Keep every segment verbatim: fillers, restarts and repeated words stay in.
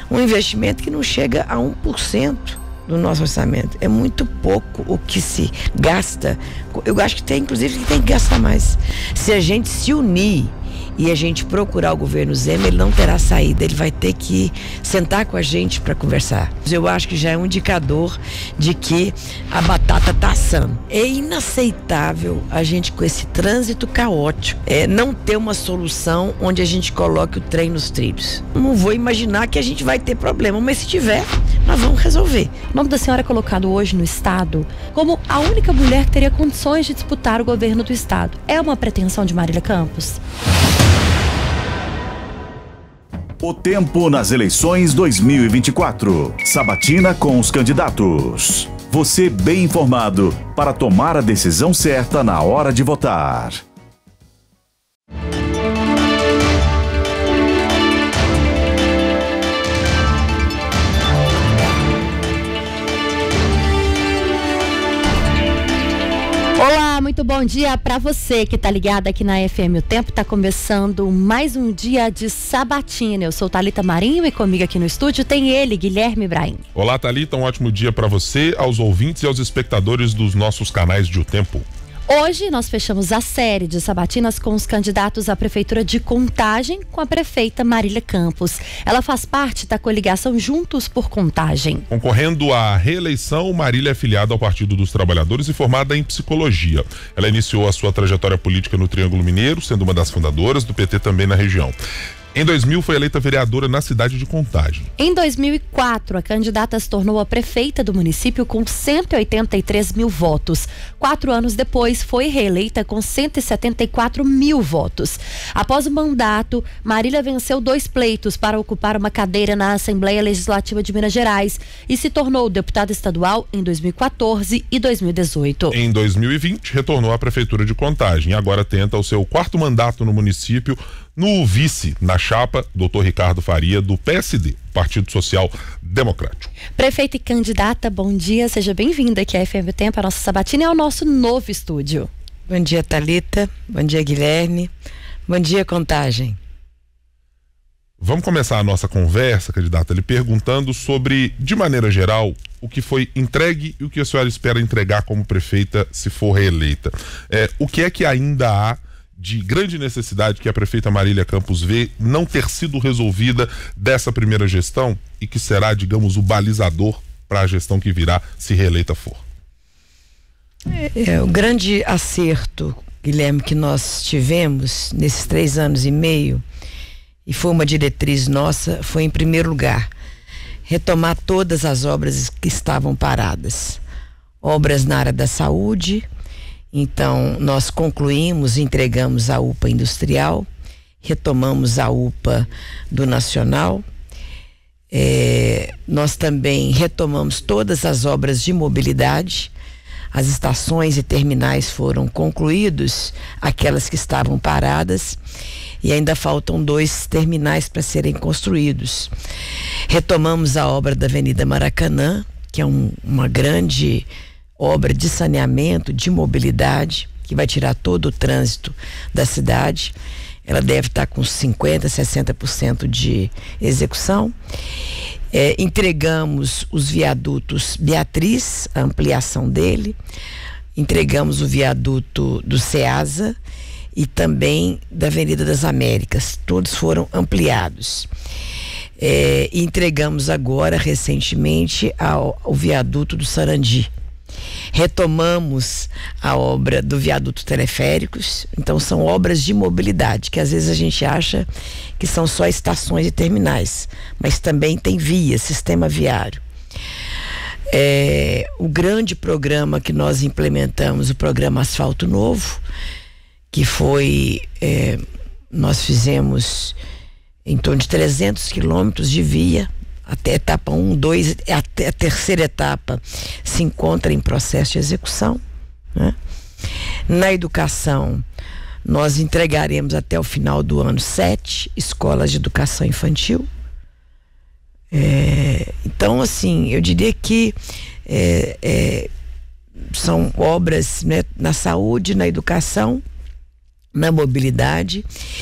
Um investimento que não chega a um por cento do nosso orçamento. É muito pouco o que se gasta. Eu acho que tem, inclusive, que tem que gastar mais. Se a gente se unir e a gente procurar o governo Zema, ele não terá saída, ele vai ter que sentar com a gente para conversar. Eu acho que já é um indicador de que a batata está assando. É inaceitável a gente, com esse trânsito caótico, é, não ter uma solução onde a gente coloque o trem nos trilhos. Não vou imaginar que a gente vai ter problema, mas se tiver, nós vamos resolver. O nome da senhora é colocado hoje no Estado como a única mulher que teria condições de disputar o governo do Estado. É uma pretensão de Marília Campos? O tempo nas eleições dois mil e vinte e quatro. Sabatina com os candidatos. Você bem informado para tomar a decisão certa na hora de votar. Olá, muito bom dia para você que tá ligado aqui na F M. O Tempo tá começando mais um dia de sabatina. Eu sou Thalita Marinho e comigo aqui no estúdio tem ele, Guilherme Brahim. Olá, Thalita, um ótimo dia para você, aos ouvintes e aos espectadores dos nossos canais de O Tempo. Hoje nós fechamos a série de sabatinas com os candidatos à Prefeitura de Contagem com a prefeita Marília Campos. Ela faz parte da coligação Juntos por Contagem. Concorrendo à reeleição, Marília é filiada ao Partido dos Trabalhadores e formada em psicologia. Ela iniciou a sua trajetória política no Triângulo Mineiro, sendo uma das fundadoras do P T também na região. Em dois mil, foi eleita vereadora na cidade de Contagem. Em dois mil e quatro, a candidata se tornou a prefeita do município com cento e oitenta e três mil votos. Quatro anos depois, foi reeleita com cento e setenta e quatro mil votos. Após o mandato, Marília venceu dois pleitos para ocupar uma cadeira na Assembleia Legislativa de Minas Gerais e se tornou deputada estadual em dois mil e quatorze e dois mil e dezoito. Em dois mil e vinte, retornou à Prefeitura de Contagem e agora tenta o seu quarto mandato no município, no vice, na chapa, doutor Ricardo Faria, do P S D, Partido Social Democrático. Prefeita e candidata, bom dia, seja bem-vinda aqui à F M Tempo, a nossa sabatina e ao nosso novo estúdio. Bom dia, Thalita, bom dia, Guilherme, bom dia, Contagem. Vamos começar a nossa conversa, candidata, lhe perguntando sobre, de maneira geral, o que foi entregue e o que a senhora espera entregar como prefeita se for reeleita. É, o que é que ainda há de grande necessidade que a prefeita Marília Campos vê não ter sido resolvida dessa primeira gestão e que será, digamos, o balizador para a gestão que virá, se reeleita for? É, é, o grande acerto, Guilherme, que nós tivemos nesses três anos e meio, e foi uma diretriz nossa, foi, em primeiro lugar, retomar todas as obras que estavam paradas. Obras na área da saúde. Então, nós concluímos, entregamos a U P A Industrial, retomamos a U P A do Nacional, é, nós também retomamos todas as obras de mobilidade, as estações e terminais foram concluídos, aquelas que estavam paradas, e ainda faltam dois terminais para serem construídos. Retomamos a obra da Avenida Maracanã, que é um, uma grande obra de saneamento, de mobilidade, que vai tirar todo o trânsito da cidade. Ela deve estar com cinquenta por cento, sessenta por cento de execução. É, entregamos os viadutos Beatriz, a ampliação dele. Entregamos o viaduto do SEASA e também da Avenida das Américas. Todos foram ampliados. É, entregamos agora, recentemente, ao, ao viaduto do Sarandi. Retomamos a obra do viaduto Teleféricos. Então são obras de mobilidade, que às vezes a gente acha que são só estações e terminais, mas também tem via, sistema viário. É, o grande programa que nós implementamos, o programa Asfalto Novo, que foi, é, nós fizemos em torno de trezentos quilômetros de via, até a etapa um, dois, até a terceira etapa se encontra em processo de execução, né? Na educação, nós entregaremos até o final do ano sete escolas de educação infantil. É, então, assim, eu diria que é, é, são obras, né, na saúde, na educação, na mobilidade,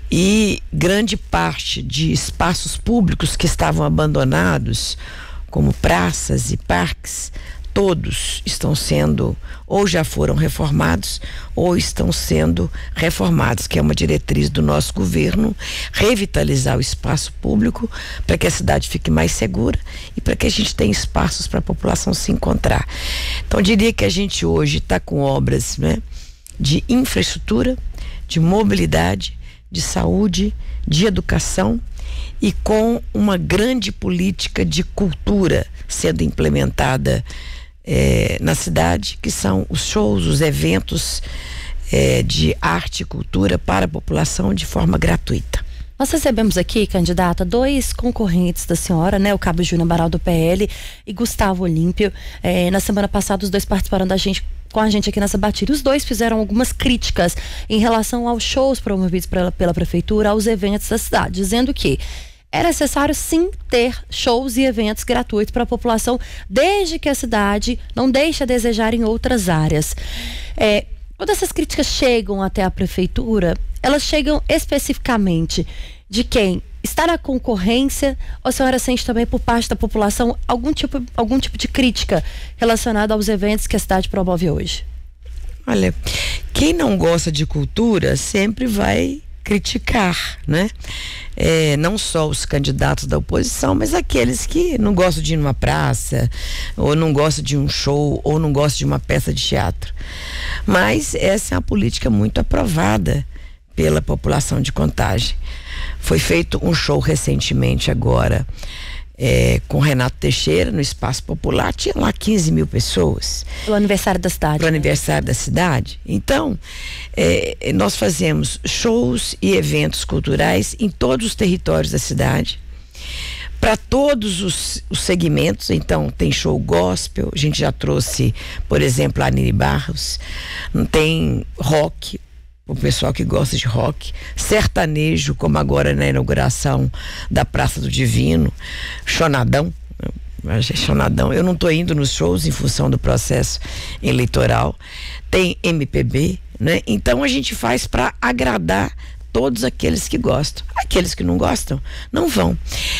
e grande parte de espaços públicos que estavam abandonados, como praças e parques, todos estão sendo, ou já foram reformados, ou estão sendo reformados, que é uma diretriz do nosso governo, revitalizar o espaço público para que a cidade fique mais segura e para que a gente tenha espaços para a população se encontrar. Então, eu diria que a gente hoje está com obras, né, de infraestrutura, de mobilidade, de saúde, de educação e com uma grande política de cultura sendo implementada É, na cidade, que são os shows, os eventos é, de arte e cultura para a população de forma gratuita. Nós recebemos aqui, candidata, dois concorrentes da senhora, né? O Cabo Júnior Amaral do P L e Gustavo Olímpio. É, na semana passada, os dois participaram da gente, com a gente aqui nessa batida. Os dois fizeram algumas críticas em relação aos shows promovidos pela, pela prefeitura, aos eventos da cidade, dizendo que é necessário sim ter shows e eventos gratuitos para a população, desde que a cidade não deixe a desejar em outras áreas. É, quando essas críticas chegam até a prefeitura, elas chegam especificamente de quem está na concorrência, ou a senhora sente também por parte da população algum tipo, algum tipo de crítica relacionada aos eventos que a cidade promove hoje? Olha, quem não gosta de cultura sempre vai criticar, né? É, não só os candidatos da oposição, mas aqueles que não gostam de ir numa praça, ou não gostam de um show, ou não gostam de uma peça de teatro. Mas essa é uma política muito aprovada pela população de Contagem. Foi feito um show recentemente agora, É, com Renato Teixeira no Espaço Popular, tinha lá quinze mil pessoas. O aniversário da cidade. Para o aniversário da cidade. Então, é, nós fazemos shows e eventos culturais em todos os territórios da cidade, para todos os, os segmentos. Então, tem show gospel, a gente já trouxe, por exemplo, a Nini Barros, tem rock, o pessoal que gosta de rock, sertanejo, como agora na inauguração da Praça do Divino, Chonadão, Chonadão, eu não estou indo nos shows em função do processo eleitoral, tem M P B, né? Então a gente faz para agradar todos aqueles que gostam. Aqueles que não gostam, não vão.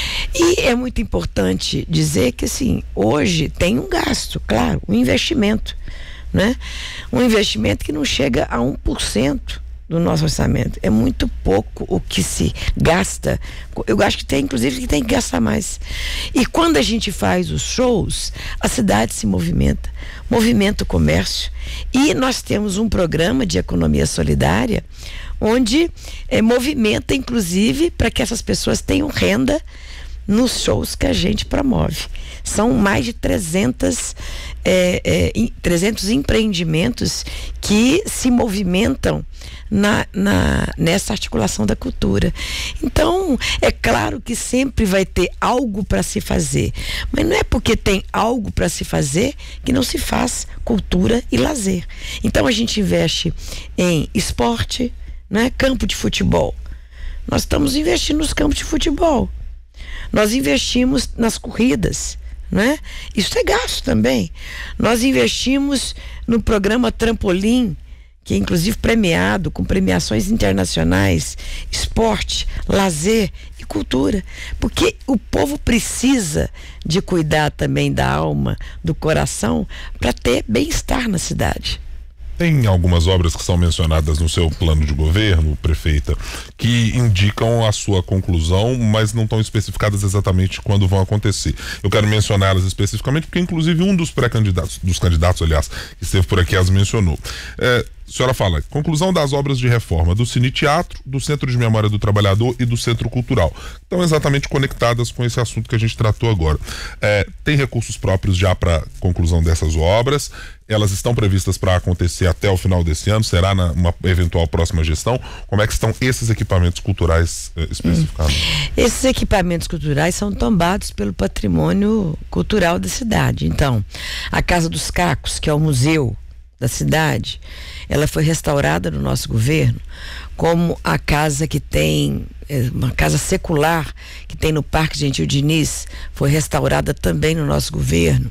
E é muito importante dizer que, assim, hoje tem um gasto, claro, um investimento, né? Um investimento que não chega a um por cento do nosso orçamento. É muito pouco o que se gasta. Eu acho que tem, inclusive, que tem que gastar mais. E quando a gente faz os shows, a cidade se movimenta, movimenta o comércio. E nós temos um programa de economia solidária onde é, movimenta, inclusive, para que essas pessoas tenham renda nos shows que a gente promove. São mais de trezentos, é, é, trezentos empreendimentos que se movimentam na, na, nessa articulação da cultura. Então, é claro que sempre vai ter algo para se fazer, mas não é porque tem algo para se fazer que não se faz cultura e lazer. Então, a gente investe em esporte, né? Campo de futebol. Nós estamos investindo nos campos de futebol. Nós investimos nas corridas, né? Isso é gasto também. Nós investimos no programa Trampolim, que é inclusive premiado com premiações internacionais, esporte, lazer e cultura, porque o povo precisa de cuidar também da alma, do coração, para ter bem-estar na cidade. Tem algumas obras que são mencionadas no seu plano de governo, prefeita, que indicam a sua conclusão, mas não estão especificadas exatamente quando vão acontecer. Eu quero mencioná-las especificamente porque, inclusive, um dos pré-candidatos, dos candidatos, aliás, que esteve por aqui, as mencionou. É, a senhora fala, conclusão das obras de reforma do Cine Teatro, do Centro de Memória do Trabalhador e do Centro Cultural. Estão exatamente conectadas com esse assunto que a gente tratou agora. É, tem recursos próprios já para conclusão dessas obras? Elas estão previstas para acontecer até o final desse ano? Será na uma eventual próxima gestão? Como é que estão esses equipamentos culturais eh, especificamente? Hum. Esses equipamentos culturais são tombados pelo patrimônio cultural da cidade. Então, a Casa dos Cacos, que é o museu da cidade, ela foi restaurada no nosso governo, como a casa que tem, uma casa secular que tem no Parque Gentil Diniz, foi restaurada também no nosso governo.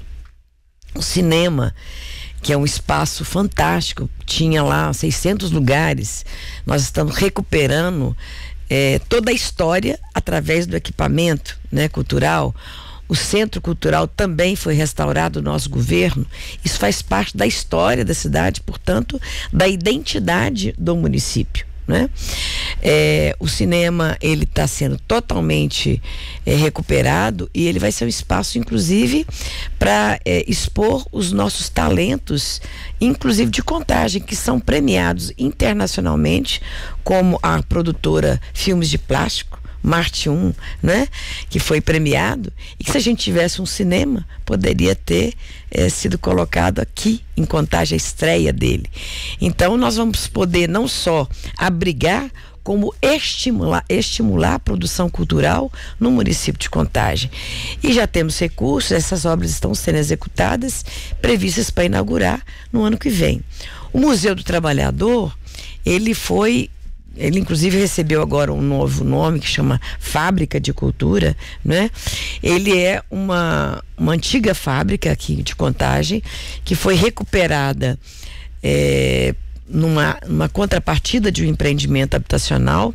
O cinema, que é um espaço fantástico, tinha lá seiscentos lugares, nós estamos recuperando é, toda a história através do equipamento, né, cultural. O Centro Cultural também foi restaurado no nosso governo. Isso faz parte da história da cidade, portanto, da identidade do município, né? É, o cinema, ele está sendo totalmente é, recuperado e ele vai ser um espaço, inclusive, para é, expor os nossos talentos, inclusive de Contagem, que são premiados internacionalmente, como a produtora Filmes de Plástico, Marte um, né? Que foi premiado, e que se a gente tivesse um cinema, poderia ter eh, sido colocado aqui em Contagem, a estreia dele. Então nós vamos poder não só abrigar, como estimular, estimular a produção cultural no município de Contagem. E já temos recursos, essas obras estão sendo executadas, previstas para inaugurar no ano que vem. O Museu do Trabalhador, ele foi Ele, inclusive, recebeu agora um novo nome que chama Fábrica de Cultura, né? Ele é uma, uma antiga fábrica aqui de Contagem, que foi recuperada é, numa, numa contrapartida de um empreendimento habitacional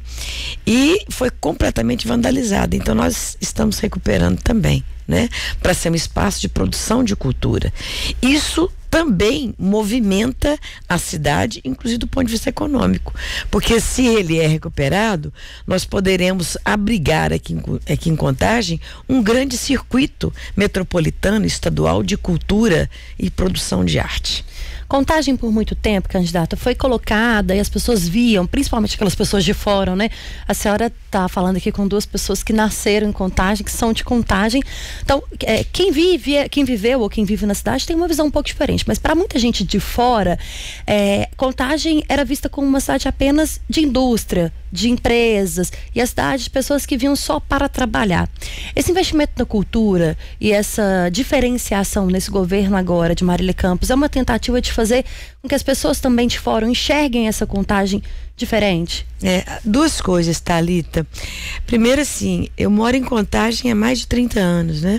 e foi completamente vandalizada. Então, nós estamos recuperando também, né? Para ser um espaço de produção de cultura. Isso também movimenta a cidade, inclusive do ponto de vista econômico, porque se ele é recuperado, nós poderemos abrigar aqui em, aqui em Contagem um grande circuito metropolitano, estadual de cultura e produção de arte. Contagem, por muito tempo, candidata, foi colocada e as pessoas viam, principalmente aquelas pessoas de fora, né? A senhora está falando aqui com duas pessoas que nasceram em Contagem, que são de Contagem. Então, é, quem vive, quem viveu ou quem vive na cidade tem uma visão um pouco diferente. Mas para muita gente de fora, é, Contagem era vista como uma cidade apenas de indústria, de empresas, e a cidade de pessoas que vinham só para trabalhar. Esse investimento na cultura e essa diferenciação nesse governo agora de Marília Campos é uma tentativa de fazer com que as pessoas também de fora enxerguem essa Contagem diferente? É, duas coisas, Thalita. Primeiro, assim, eu moro em Contagem há mais de trinta anos, né?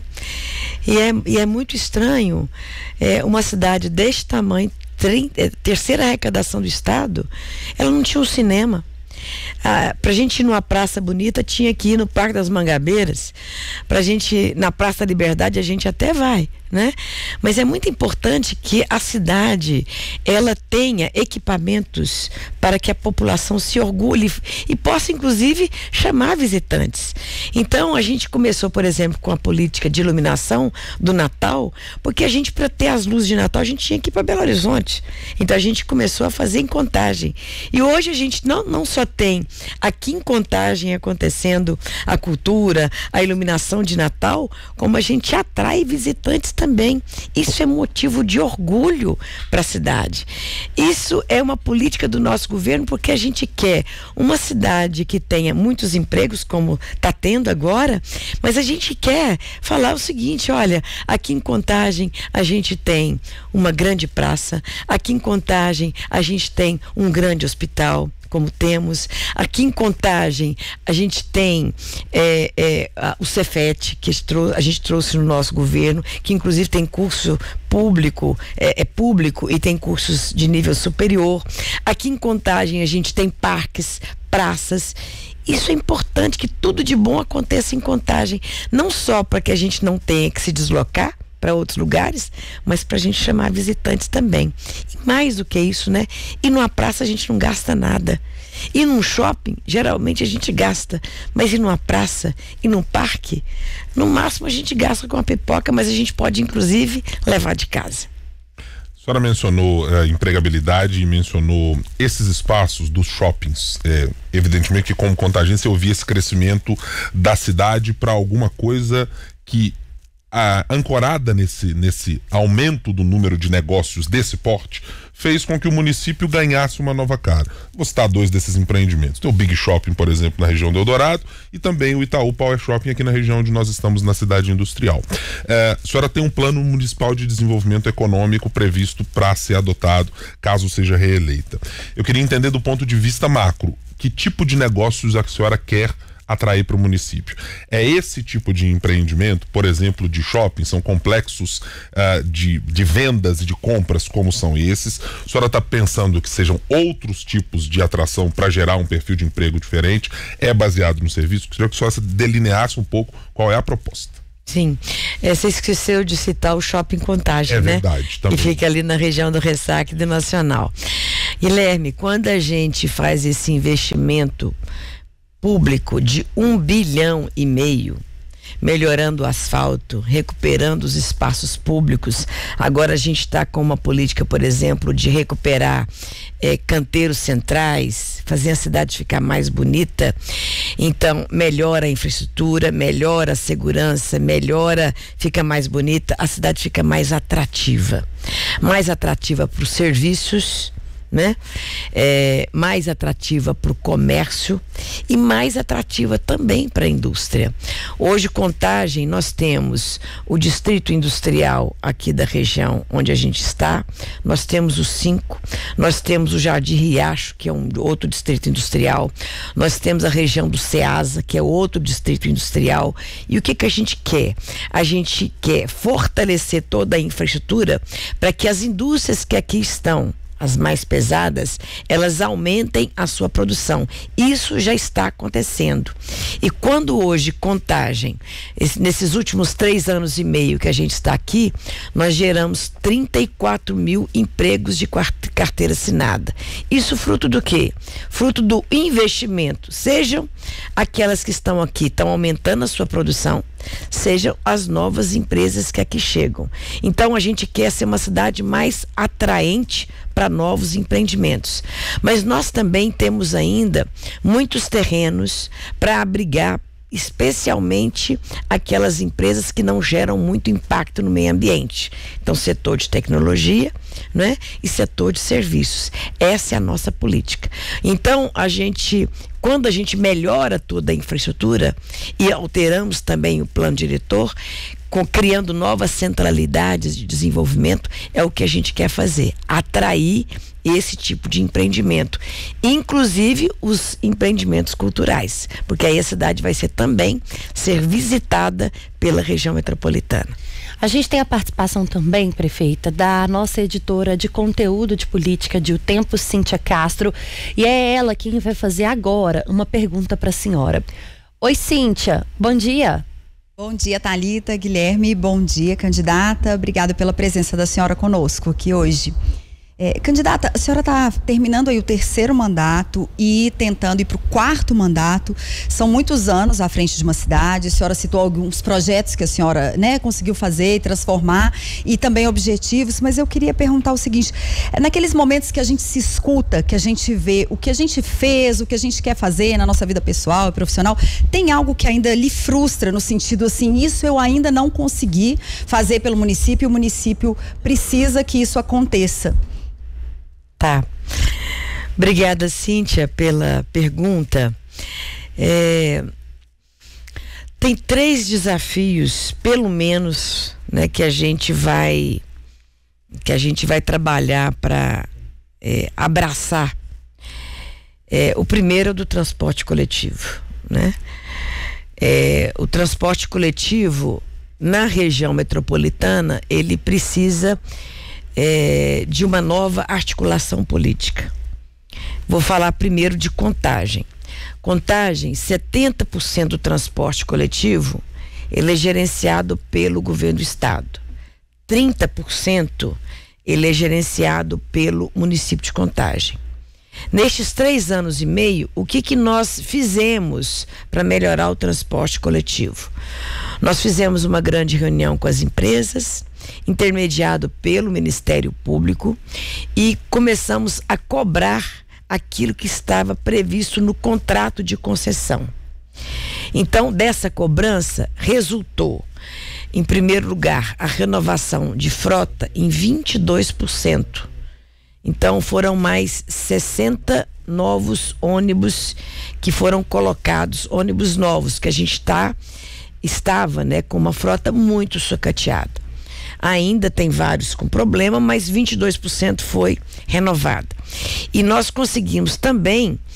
E é, e é muito estranho é, uma cidade deste tamanho, trinta, terceira arrecadação do estado, ela não tinha um cinema. Ah, pra gente ir numa praça bonita, tinha que ir no Parque das Mangabeiras. Pra gente ir na Praça da Liberdade, a gente até vai, né? Mas é muito importante que a cidade, ela tenha equipamentos para que a população se orgulhe e possa, inclusive, chamar visitantes. Então, a gente começou, por exemplo, com a política de iluminação do Natal, porque a gente, para ter as luzes de Natal, a gente tinha que ir para Belo Horizonte. Então, a gente começou a fazer em Contagem. E hoje a gente não, não só tem aqui em Contagem acontecendo a cultura, a iluminação de Natal, como a gente atrai visitantes também. Isso é motivo de orgulho para a cidade. Isso é uma política do nosso governo, porque a gente quer uma cidade que tenha muitos empregos, como está tendo agora, mas a gente quer falar o seguinte: olha, aqui em Contagem a gente tem uma grande praça, aqui em Contagem a gente tem um grande hospital, como temos aqui em Contagem, a gente tem é, é, a, o Cefet, que a gente trouxe no nosso governo, que inclusive tem curso público, é, é público e tem cursos de nível superior. Aqui em Contagem a gente tem parques, praças. Isso é importante, que tudo de bom aconteça em Contagem, não só para que a gente não tenha que se deslocar para outros lugares, mas para a gente chamar visitantes também. E mais do que isso, né? E numa praça a gente não gasta nada. E num shopping, geralmente a gente gasta, mas e numa praça, e num parque, no máximo a gente gasta com a pipoca, mas a gente pode inclusive levar de casa. A senhora mencionou a empregabilidade e mencionou esses espaços dos shoppings. É, evidentemente que como Contagem eu vi esse crescimento da cidade para alguma coisa que a, ancorada nesse, nesse aumento do número de negócios desse porte, fez com que o município ganhasse uma nova cara. Vou citar dois desses empreendimentos. Tem o Big Shopping, por exemplo, na região do Eldorado, e também o Itaú Power Shopping aqui na região onde nós estamos, na cidade industrial. É, a senhora tem um plano municipal de desenvolvimento econômico previsto para ser adotado, caso seja reeleita. Eu queria entender do ponto de vista macro, que tipo de negócios a senhora quer atrair para o município. É esse tipo de empreendimento, por exemplo, de shopping, são complexos uh, de, de vendas e de compras como são esses. A senhora está pensando que sejam outros tipos de atração para gerar um perfil de emprego diferente? É baseado no serviço? Queria que a senhora delineasse um pouco qual é a proposta. Sim, é, você esqueceu de citar o Shopping Contagem, é né? É verdade, também. Que fica ali na região do Ressaca e do Nacional. Guilherme, quando a gente faz esse investimento público de um bilhão e meio, melhorando o asfalto, recuperando os espaços públicos. Agora a gente está com uma política, por exemplo, de recuperar é, canteiros centrais, fazer a cidade ficar mais bonita. Então, melhora a infraestrutura, melhora a segurança, melhora, fica mais bonita, a cidade fica mais atrativa. Mais atrativa para os serviços, né? É, mais atrativa para o comércio e mais atrativa também para a indústria. Hoje, Contagem, nós temos o distrito industrial aqui da região onde a gente está, nós temos o cinco, nós temos o Jardim Riacho, que é um outro distrito industrial, nós temos a região do Ceasa, que é outro distrito industrial. E o que que a gente quer? A gente quer fortalecer toda a infraestrutura para que as indústrias que aqui estão, as mais pesadas, elas aumentem a sua produção. Isso já está acontecendo. E quando hoje, Contagem, esse, nesses últimos três anos e meio que a gente está aqui, nós geramos trinta e quatro mil empregos de carteira assinada. Isso fruto do quê? Fruto do investimento. Sejam aquelas que estão aqui, estão aumentando a sua produção, sejam as novas empresas que aqui chegam. Então a gente quer ser uma cidade mais atraente para novos empreendimentos. Mas nós também temos ainda muitos terrenos para abrigar especialmente aquelas empresas que não geram muito impacto no meio ambiente. Então, setor de tecnologia, né? E setor de serviços. Essa é a nossa política. Então, a gente, quando a gente melhora toda a infraestrutura e alteramos também o plano diretor, com, criando novas centralidades de desenvolvimento, é o que a gente quer fazer, atrair esse tipo de empreendimento, inclusive os empreendimentos culturais, porque aí a cidade vai ser também ser visitada pela região metropolitana. A gente tem a participação também, prefeita, da nossa editora de conteúdo de política de O Tempo, Cíntia Castro, e é ela quem vai fazer agora uma pergunta para a senhora. Oi, Cíntia, bom dia. Bom dia, Thalita, Guilherme, bom dia, candidata. Obrigada pela presença da senhora conosco aqui hoje. É, candidata, a senhora está terminando aí o terceiro mandato e tentando ir para o quarto mandato. São muitos anos à frente de uma cidade. A senhora citou alguns projetos que a senhora, né, conseguiu fazer e transformar, e também objetivos, mas eu queria perguntar o seguinte: naqueles momentos que a gente se escuta, que a gente vê o que a gente fez, o que a gente quer fazer na nossa vida pessoal e profissional, tem algo que ainda lhe frustra, no sentido assim, isso eu ainda não consegui fazer pelo município, e o município precisa que isso aconteça? Tá. Obrigada, Cíntia, pela pergunta. É, tem três desafios, pelo menos, né, que a gente vai que a gente vai trabalhar para é, abraçar. É, o primeiro é o do transporte coletivo, né? É, o transporte coletivo na região metropolitana, ele precisa É, de uma nova articulação política. Vou falar primeiro de Contagem. Contagem, setenta por cento do transporte coletivo, ele é gerenciado pelo governo do estado. trinta por cento ele é gerenciado pelo município de Contagem. Nestes três anos e meio, o que que nós fizemos para melhorar o transporte coletivo? Nós fizemos uma grande reunião com as empresas, intermediado pelo Ministério Público, e começamos a cobrar aquilo que estava previsto no contrato de concessão. Então, dessa cobrança, resultou, em primeiro lugar, a renovação de frota em vinte e dois por cento. Então, foram mais sessenta novos ônibus que foram colocados, ônibus novos, que a gente tá, estava, né, com uma frota muito sucateada. Ainda tem vários com problema, mas vinte e dois por cento foi renovada. E nós conseguimos também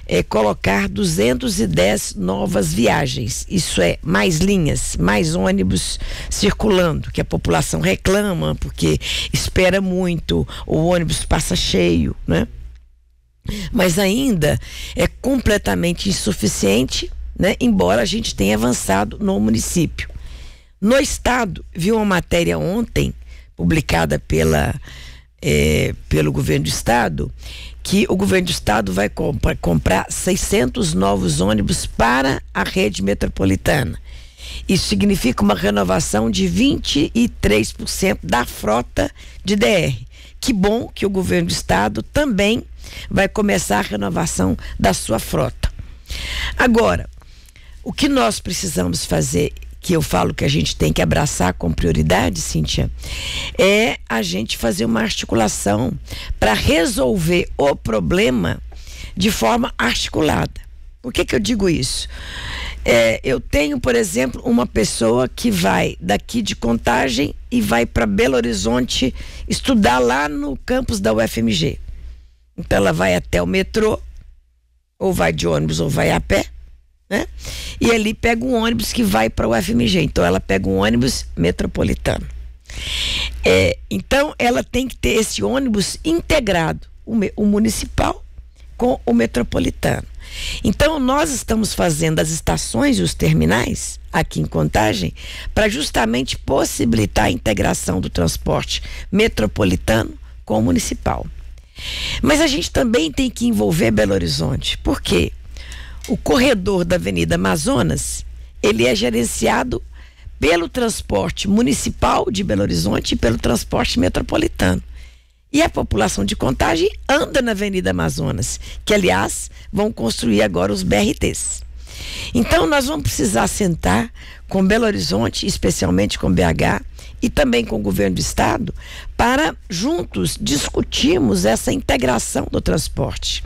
é, colocar duzentas e dez novas viagens. Isso é, mais linhas, mais ônibus circulando, que a população reclama porque espera muito, o ônibus passa cheio, né? Mas ainda é completamente insuficiente, né? Embora a gente tenha avançado no município. No estado, vi uma matéria ontem, publicada pela, é, pelo governo do estado, que o governo do estado vai compra, comprar seiscentos novos ônibus para a rede metropolitana. Isso significa uma renovação de vinte e três por cento da frota de D R. Que bom que o governo do estado também vai começar a renovação da sua frota. Agora, o que nós precisamos fazer, que eu falo que a gente tem que abraçar com prioridade, Cíntia, é a gente fazer uma articulação para resolver o problema de forma articulada. Por que que eu digo isso? É, eu tenho, por exemplo, uma pessoa que vai daqui de Contagem e vai para Belo Horizonte estudar lá no campus da U F M G. Então ela vai até o metrô, ou vai de ônibus ou vai a pé, né? E ali pega um ônibus que vai para o U F M G. Então ela pega um ônibus metropolitano. É, então ela tem que ter esse ônibus integrado, o, o municipal com o metropolitano. Então nós estamos fazendo as estações e os terminais aqui em Contagem para justamente possibilitar a integração do transporte metropolitano com o municipal. Mas a gente também tem que envolver Belo Horizonte. Por quê? O corredor da Avenida Amazonas, ele é gerenciado pelo transporte municipal de Belo Horizonte e pelo transporte metropolitano. E a população de Contagem anda na Avenida Amazonas, que aliás vão construir agora os B R Ts. Então nós vamos precisar sentar com Belo Horizonte, especialmente com B H, e também com o governo do estado, para juntos discutirmos essa integração do transporte.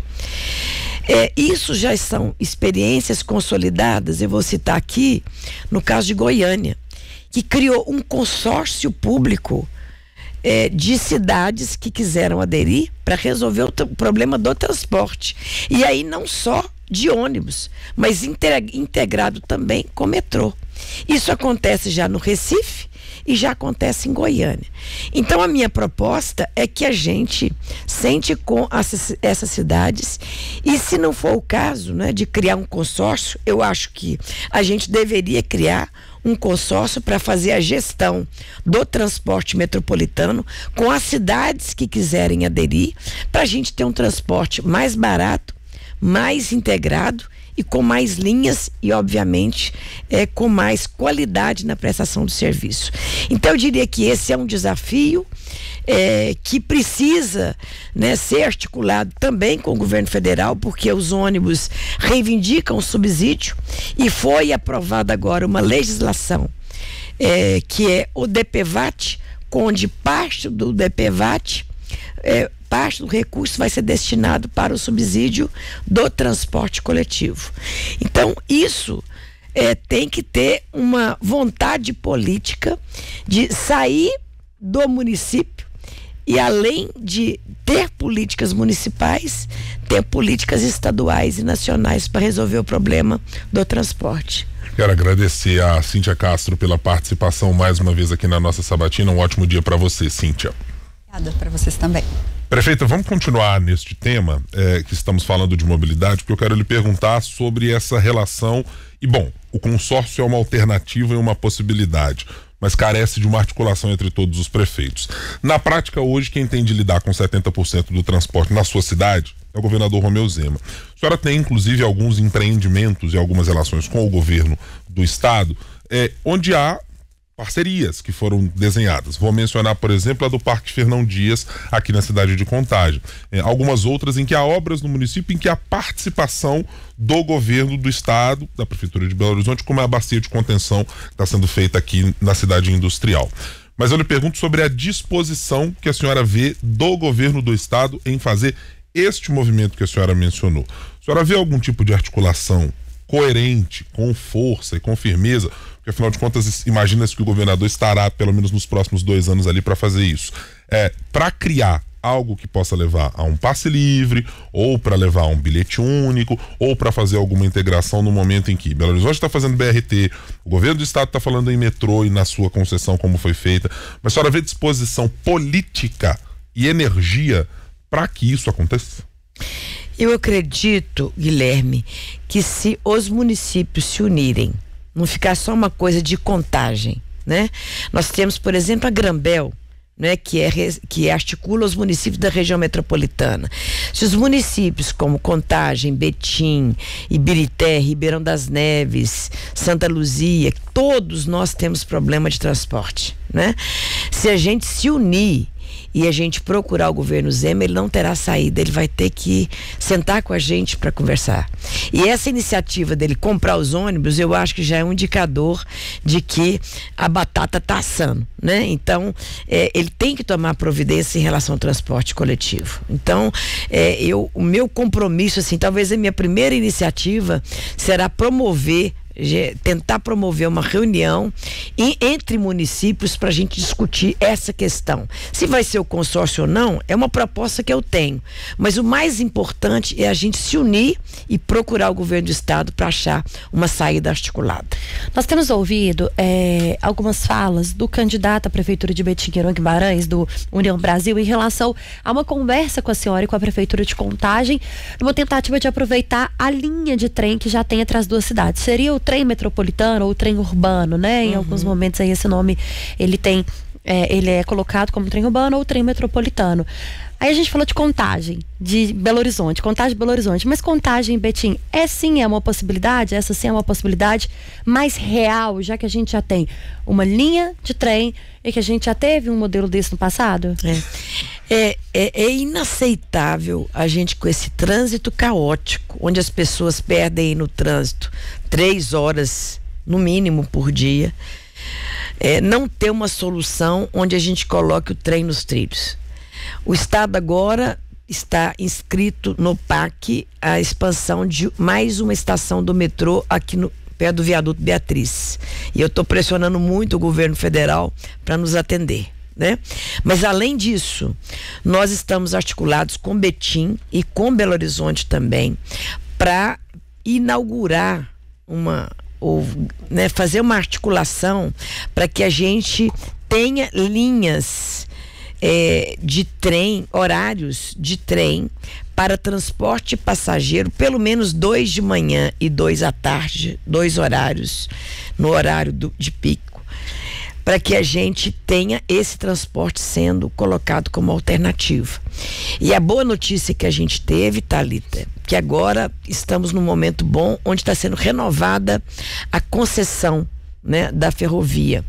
É, isso já são experiências consolidadas. Eu vou citar aqui no caso de Goiânia, que criou um consórcio público é, de cidades que quiseram aderir para resolver o, o problema do transporte. E aí não só de ônibus, mas integrado também com metrô. Isso acontece já no Recife e já acontece em Goiânia. Então a minha proposta é que a gente sente com essas, essas cidades, e se não for o caso, né, de criar um consórcio, eu acho que a gente deveria criar um consórcio para fazer a gestão do transporte metropolitano com as cidades que quiserem aderir, para a gente ter um transporte mais barato, mais integrado e com mais linhas e, obviamente, é, com mais qualidade na prestação do serviço. Então, eu diria que esse é um desafio é, que precisa, né, ser articulado também com o governo federal, porque os ônibus reivindicam o subsídio e foi aprovada agora uma legislação é, que é o D P V A T, onde parte do D P V A T é, parte do recurso vai ser destinado para o subsídio do transporte coletivo. Então, isso é, tem que ter uma vontade política de sair do município e, além de ter políticas municipais, ter políticas estaduais e nacionais para resolver o problema do transporte. Quero agradecer a Cíntia Castro pela participação mais uma vez aqui na nossa sabatina. Um ótimo dia para você, Cíntia. Obrigada, para vocês também. Prefeita, vamos continuar neste tema é, que estamos falando de mobilidade, porque eu quero lhe perguntar sobre essa relação. E bom, o consórcio é uma alternativa e uma possibilidade, mas carece de uma articulação entre todos os prefeitos. Na prática, hoje, quem tem de lidar com setenta por cento do transporte na sua cidade é o governador Romeu Zema. A senhora tem, inclusive, alguns empreendimentos e algumas relações com o governo do estado, é, onde há parcerias que foram desenhadas. Vou mencionar, por exemplo, a do Parque Fernão Dias, aqui na cidade de Contagem. É, algumas outras em que há obras no município em que há participação do governo do estado, da Prefeitura de Belo Horizonte, como é a bacia de contenção que está sendo feita aqui na cidade industrial. Mas eu lhe pergunto sobre a disposição que a senhora vê do governo do estado em fazer este movimento que a senhora mencionou. A senhora vê algum tipo de articulação coerente, com força e com firmeza? Porque afinal de contas, imagina-se que o governador estará pelo menos nos próximos dois anos ali para fazer isso. É, para criar algo que possa levar a um passe livre, ou para levar a um bilhete único, ou para fazer alguma integração no momento em que Belo Horizonte está fazendo B R T, o governo do estado está falando em metrô e na sua concessão como foi feita, mas a senhora vê disposição política e energia para que isso aconteça? Eu acredito, Guilherme, que se os municípios se unirem, não ficar só uma coisa de contagem, né? Nós temos, por exemplo, a Grambel, né, que, é, que articula os municípios da região metropolitana. Se os municípios como Contagem, Betim, Ibirité, Ribeirão das Neves, Santa Luzia, todos nós temos problema de transporte, né? Se a gente se unir e a gente procurar o governo Zema, ele não terá saída, ele vai ter que sentar com a gente para conversar. E essa iniciativa dele comprar os ônibus, eu acho que já é um indicador de que a batata está assando, né? Então, é, ele tem que tomar providência em relação ao transporte coletivo. Então, é, eu, o meu compromisso, assim, talvez a minha primeira iniciativa será promover tentar promover uma reunião em, entre municípios para a gente discutir essa questão. Se vai ser o consórcio ou não, é uma proposta que eu tenho, mas o mais importante é a gente se unir e procurar o governo do estado para achar uma saída articulada. Nós temos ouvido é, algumas falas do candidato à prefeitura de Betim, Queiroz Guimarães, do União Brasil, em relação a uma conversa com a senhora e com a prefeitura de Contagem, numa tentativa de aproveitar a linha de trem que já tem entre as duas cidades. Seria o trem metropolitano ou o trem urbano, né? Em uhum. alguns momentos aí esse nome ele tem, é, ele é colocado como trem urbano ou trem metropolitano. Aí a gente falou de Contagem, de Belo Horizonte, Contagem de Belo Horizonte, mas Contagem em Betim é sim é uma possibilidade, essa sim é uma possibilidade mais real, já que a gente já tem uma linha de trem e que a gente já teve um modelo desse no passado? É. É, é, é inaceitável a gente com esse trânsito caótico, onde as pessoas perdem no trânsito três horas no mínimo por dia, é, não ter uma solução onde a gente coloque o trem nos trilhos. O estado agora está inscrito no P A C a expansão de mais uma estação do metrô aqui no perto do viaduto Beatriz, e eu estou pressionando muito o governo federal para nos atender, né? Mas além disso, nós estamos articulados com Betim e com Belo Horizonte também para inaugurar uma ou né, fazer uma articulação para que a gente tenha linhas é, de trem, horários de trem para transporte passageiro, pelo menos dois de manhã e dois à tarde, dois horários no horário do, de pico, para que a gente tenha esse transporte sendo colocado como alternativa. E a boa notícia que a gente teve, Thalita, que agora estamos num momento bom onde está sendo renovada a concessão, né, da ferrovia.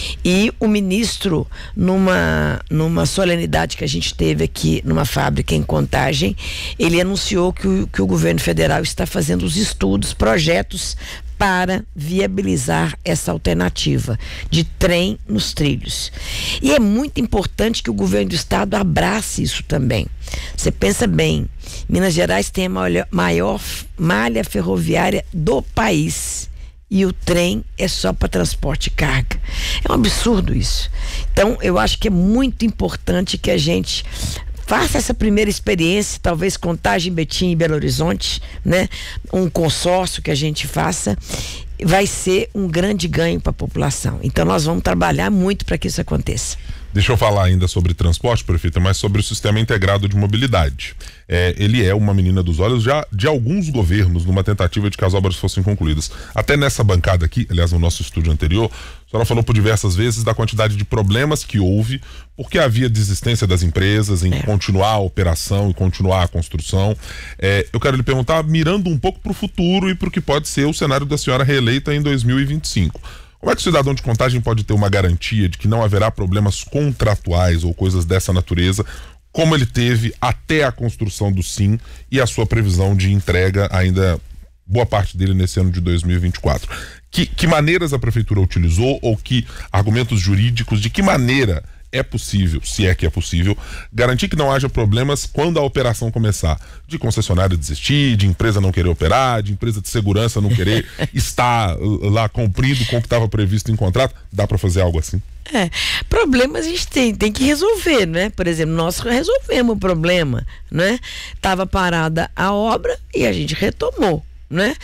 E o ministro, numa, numa solenidade que a gente teve aqui numa fábrica em Contagem, ele anunciou que o, que o governo federal está fazendo os estudos, projetos para viabilizar essa alternativa de trem nos trilhos. E é muito importante que o governo do estado abrace isso também. Você pensa bem, Minas Gerais tem a maior, maior malha ferroviária do país. E o trem é só para transporte e carga. É um absurdo isso. Então, eu acho que é muito importante que a gente faça essa primeira experiência, talvez Contagem, Betim e Belo Horizonte, né? Um consórcio que a gente faça, vai ser um grande ganho para a população. Então, nós vamos trabalhar muito para que isso aconteça. Deixa eu falar ainda sobre transporte, prefeita, mas sobre o sistema integrado de mobilidade. É, ele é uma menina dos olhos já de alguns governos, numa tentativa de que as obras fossem concluídas. Até nessa bancada aqui, aliás, no nosso estúdio anterior, a senhora falou por diversas vezes da quantidade de problemas que houve, porque havia desistência das empresas em é. continuar a operação e continuar a construção. É, eu quero lhe perguntar, mirando um pouco para o futuro e para o que pode ser o cenário da senhora reeleita em dois mil e vinte e cinco. Como é que o cidadão de Contagem pode ter uma garantia de que não haverá problemas contratuais ou coisas dessa natureza, como ele teve até a construção do SIM e a sua previsão de entrega ainda, boa parte dele nesse ano de dois mil e vinte e quatro? Que, que maneiras a prefeitura utilizou ou que argumentos jurídicos, de que maneira é possível, se é que é possível, garantir que não haja problemas quando a operação começar? De concessionário desistir, de empresa não querer operar, de empresa de segurança não querer estar lá cumprindo com o que estava previsto em contrato? Dá para fazer algo assim? É, problemas a gente tem, tem que resolver, né? Por exemplo, nós resolvemos o problema, né? Tava parada a obra e a gente retomou, né?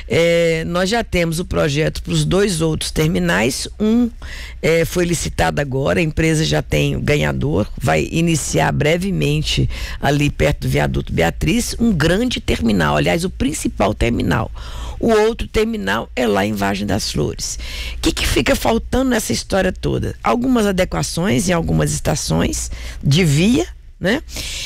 É, nós já temos o projeto para os dois outros terminais. Um é, foi licitado agora, a empresa já tem o ganhador, vai iniciar brevemente ali perto do viaduto Beatriz, um grande terminal, aliás, o principal terminal. O outro terminal é lá em Vargem das Flores. O que, que fica faltando nessa história toda? Algumas adequações em algumas estações de via, né?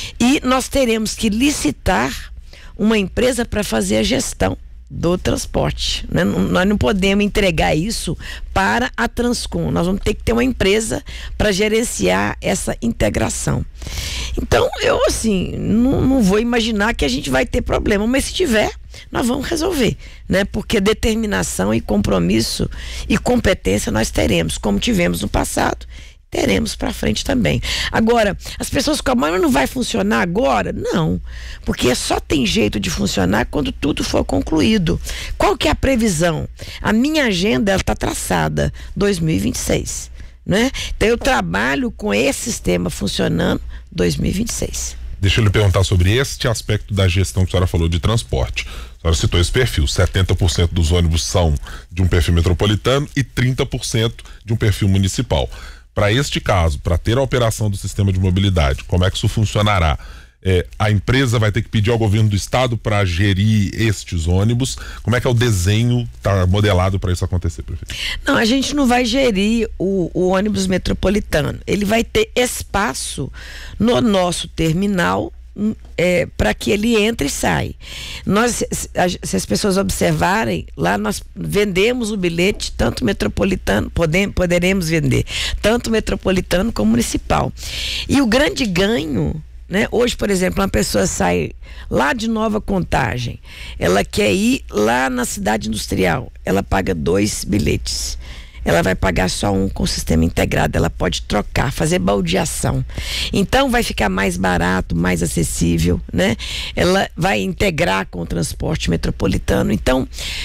E nós teremos que licitar uma empresa para fazer a gestão do transporte, né? Nós não podemos entregar isso para a Transcom, nós vamos ter que ter uma empresa para gerenciar essa integração. Então eu assim não, não vou imaginar que a gente vai ter problema, mas se tiver, nós vamos resolver, né? Porque determinação e compromisso e competência nós teremos, como tivemos no passado, teremos para frente também. Agora, as pessoas ficam, mas não vai funcionar agora? Não, porque só tem jeito de funcionar quando tudo for concluído. Qual que é a previsão? A minha agenda está traçada, dois mil e vinte e seis, né? Então eu trabalho com esse sistema funcionando dois mil e vinte e seis. Deixa eu lhe perguntar sobre este aspecto da gestão que a senhora falou de transporte. A senhora citou esse perfil, setenta por cento dos ônibus são de um perfil metropolitano e trinta por cento de um perfil municipal. Para este caso, para ter a operação do sistema de mobilidade, como é que isso funcionará? É, a empresa vai ter que pedir ao governo do estado para gerir estes ônibus? Como é que é o desenho tá modelado para isso acontecer, prefeito? Não, a gente não vai gerir o, o ônibus metropolitano. Ele vai ter espaço no nosso terminal é, para que ele entre e saia. Nós, se, se as pessoas observarem, lá nós vendemos o bilhete tanto metropolitano, podem, poderemos vender tanto metropolitano como municipal. E o grande ganho, né? Hoje, por exemplo, uma pessoa sai lá de Nova Contagem, ela quer ir lá na cidade industrial, ela paga dois bilhetes. Ela vai pagar só um com o sistema integrado, ela pode trocar, fazer baldeação. Então vai ficar mais barato, mais acessível, né? Ela vai integrar com o transporte metropolitano. Então,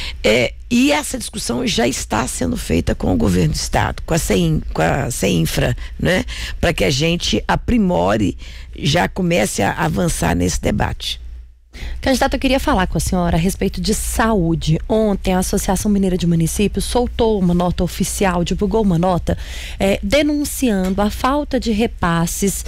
é, e essa discussão já está sendo feita com o governo do estado, com a CEIN, com a CEINFRA, né? Para que a gente aprimore, já comece a avançar nesse debate. Candidata, eu queria falar com a senhora a respeito de saúde. Ontem a Associação Mineira de Municípios soltou uma nota oficial, divulgou uma nota é, denunciando a falta de repasses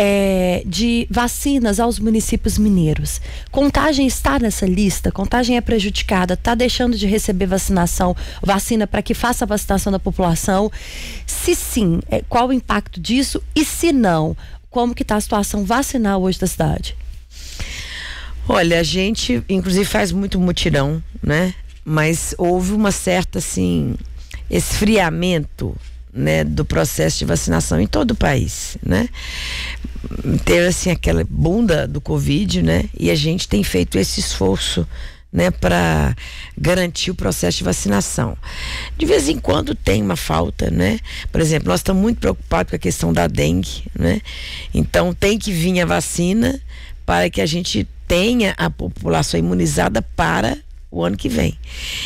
é, de vacinas aos municípios mineiros. Contagem está nessa lista? Contagem é prejudicada? Está deixando de receber vacinação, vacina para que faça a vacinação da população? Se sim, é, qual o impacto disso? E se não, como que está a situação vacinal hoje da cidade? Olha, a gente inclusive faz muito mutirão, né? Mas houve uma certa, assim, esfriamento, né, do processo de vacinação em todo o país, né? Teve, assim, aquela bunda do Covid, né? E a gente tem feito esse esforço, né, para garantir o processo de vacinação. De vez em quando tem uma falta, né? Por exemplo, nós estamos muito preocupados com a questão da dengue, né? Então tem que vir a vacina para que a gente tenha a população imunizada para o ano que vem.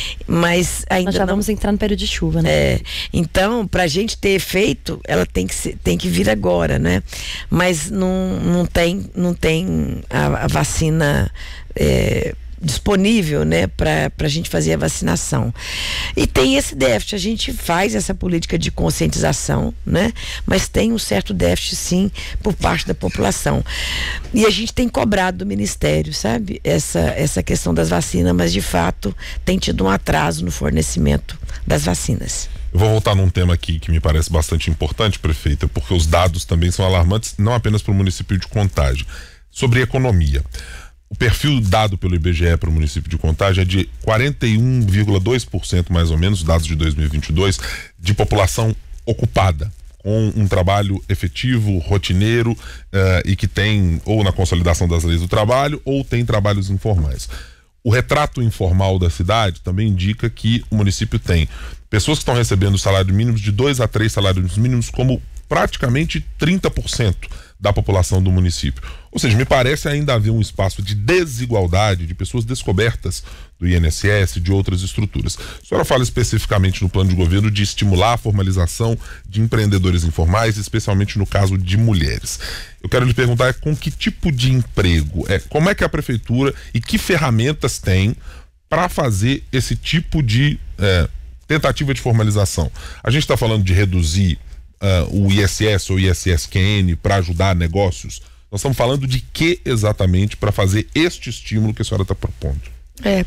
Mas ainda nós já não... vamos entrar no período de chuva, né? É, então, para a gente ter efeito, ela tem que, ser, tem que vir agora, né? Mas não, não tem, não tem a, a vacina é, disponível, né, para a gente fazer a vacinação. E tem esse déficit, a gente faz essa política de conscientização, né, mas tem um certo déficit, sim, por parte da população. E a gente tem cobrado do Ministério, sabe, essa, essa questão das vacinas, mas de fato tem tido um atraso no fornecimento das vacinas. Eu vou voltar num tema aqui que me parece bastante importante, prefeita, porque os dados também são alarmantes, não apenas para o município de Contagem, sobre economia. O perfil dado pelo I B G E para o município de Contagem é de quarenta e um vírgula dois por cento, mais ou menos, dados de dois mil e vinte e dois, de população ocupada, com um trabalho efetivo, rotineiro, uh, e que tem ou na consolidação das leis do trabalho ou tem trabalhos informais. O retrato informal da cidade também indica que o município tem pessoas que estão recebendo salário mínimo de dois a três salários mínimos como praticamente trinta por cento da população do município. Ou seja, me parece ainda haver um espaço de desigualdade, de pessoas descobertas do I N S S, de outras estruturas. A senhora fala especificamente no plano de governo de estimular a formalização de empreendedores informais, especialmente no caso de mulheres. Eu quero lhe perguntar com que tipo de emprego, é, como é que a prefeitura e que ferramentas tem para fazer esse tipo de é, tentativa de formalização. A gente está falando de reduzir uh, o I S S ou I S S Q N para ajudar negócios. Nós estamos falando de que exatamente para fazer este estímulo que a senhora está propondo? É,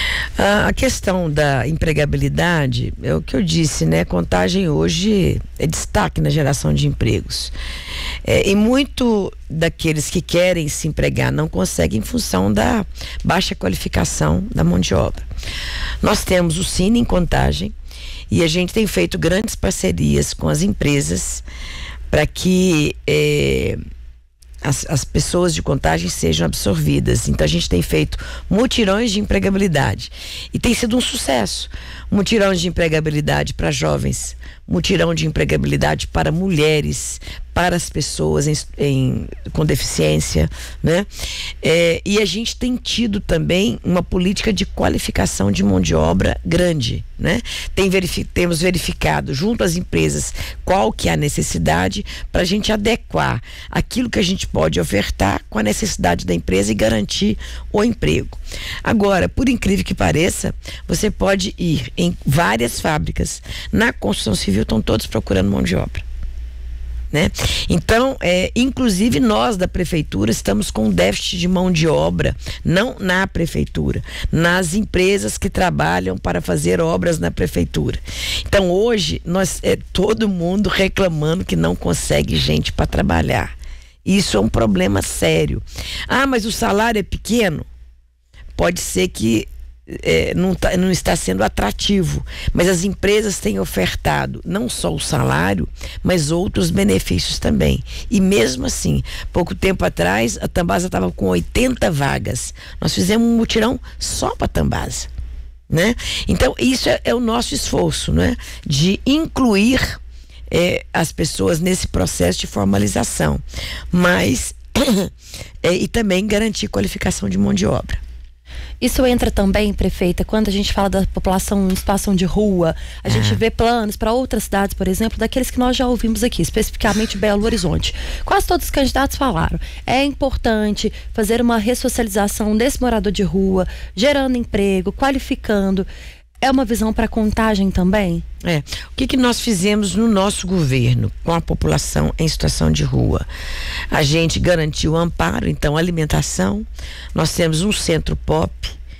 a questão da empregabilidade é o que eu disse, né? Contagem hoje é destaque na geração de empregos. É, e muito daqueles que querem se empregar não conseguem em função da baixa qualificação da mão de obra. Nós temos o Cine em Contagem e a gente tem feito grandes parcerias com as empresas para que é, As, as pessoas de Contagem sejam absorvidas. Então a gente tem feito mutirões de empregabilidade e tem sido um sucesso. Mutirão de empregabilidade para jovens, mutirão de empregabilidade para mulheres, para as pessoas em, em, com deficiência, né? É, e a gente tem tido também uma política de qualificação de mão de obra grande, né? Tem verifi- temos verificado junto às empresas qual que é a necessidade para a gente adequar aquilo que a gente pode ofertar com a necessidade da empresa e garantir o emprego. Agora, por incrível que pareça, você pode ir em várias fábricas, na construção civil estão todos procurando mão de obra, né? Então, é, inclusive nós da prefeitura estamos com um déficit de mão de obra, não na prefeitura, nas empresas que trabalham para fazer obras na prefeitura. Então hoje nós é todo mundo reclamando que não consegue gente para trabalhar. Isso é um problema sério. Ah, mas o salário é pequeno? Pode ser que É, não, tá, não está sendo atrativo, mas as empresas têm ofertado não só o salário, mas outros benefícios também. E mesmo assim, pouco tempo atrás, a Tambasa estava com oitenta vagas. Nós fizemos um mutirão só para a Tambasa, né? Então, isso é, é o nosso esforço, né? De incluir é, as pessoas nesse processo de formalização, mas é, e também garantir qualificação de mão de obra. Isso entra também, prefeita, quando a gente fala da população em situação de rua, a ah. gente vê planos para outras cidades, por exemplo, daqueles que nós já ouvimos aqui, especificamente Belo Horizonte. Quase todos os candidatos falaram. É importante fazer uma ressocialização desse morador de rua, gerando emprego, qualificando. É uma visão para Contagem também? É. O que que nós fizemos no nosso governo com a população em situação de rua? A gente garantiu amparo, então alimentação. Nós temos um centro pop,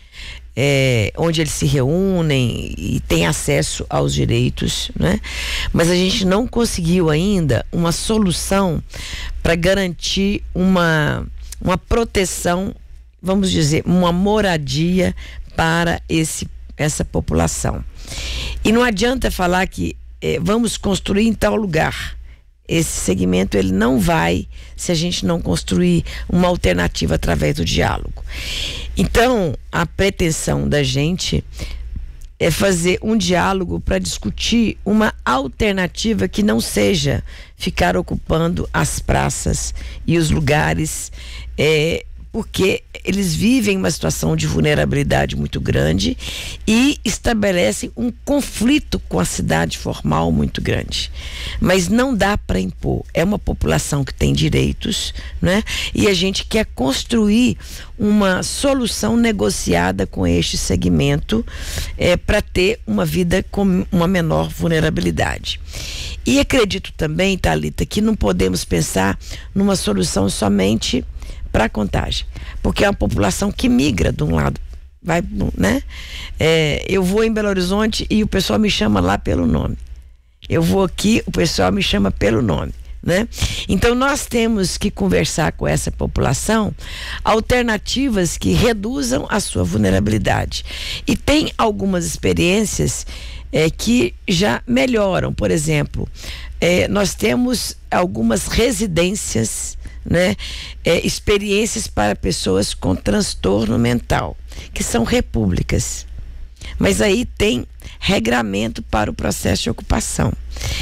é, onde eles se reúnem e têm acesso aos direitos, né? Mas a gente não conseguiu ainda uma solução para garantir uma, uma proteção, vamos dizer, uma moradia para esse essa população. E não adianta falar que eh, vamos construir em tal lugar. Esse segmento ele não vai se a gente não construir uma alternativa através do diálogo. Então, a pretensão da gente é fazer um diálogo para discutir uma alternativa que não seja ficar ocupando as praças e os lugares, eh, porque eles vivem uma situação de vulnerabilidade muito grande e estabelecem um conflito com a cidade formal muito grande. Mas não dá para impor. É uma população que tem direitos, né? E a gente quer construir uma solução negociada com este segmento é, para ter uma vida com uma menor vulnerabilidade. E acredito também, Thalita, que não podemos pensar numa solução somente para Contagem, porque é uma população que migra de um lado, vai, né? É, eu vou em Belo Horizonte e o pessoal me chama lá pelo nome. Eu vou aqui, o pessoal me chama pelo nome, né? Então nós temos que conversar com essa população alternativas que reduzam a sua vulnerabilidade. E tem algumas experiências é, que já melhoram. Por exemplo, é, nós temos algumas residências, né, é, experiências para pessoas com transtorno mental, que são repúblicas, mas aí tem regramento para o processo de ocupação.